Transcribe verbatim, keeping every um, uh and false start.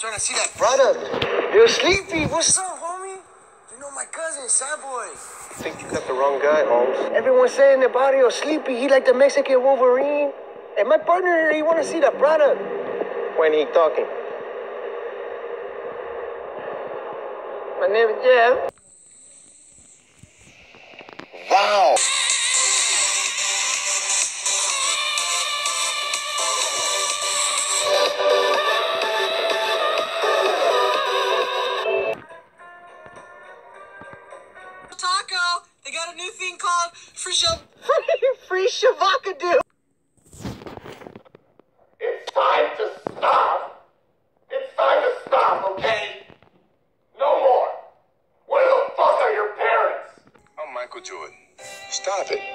trying to see that product. Yo, Sleepy, what's up, homie? You know my cousin, Sad Boy. I think you got the wrong guy, Holmes. Everyone's saying the body of Sleepy, he like the Mexican Wolverine. And my partner, he want to see the product. When he talking? My name is Jeff. Wow. Taco, they got a new thing called Free Shav- Free Shavakadu. It's time to stop. It's time to stop, okay? No more. Where the fuck are your parents? I'm Michael Jordan. Stop it.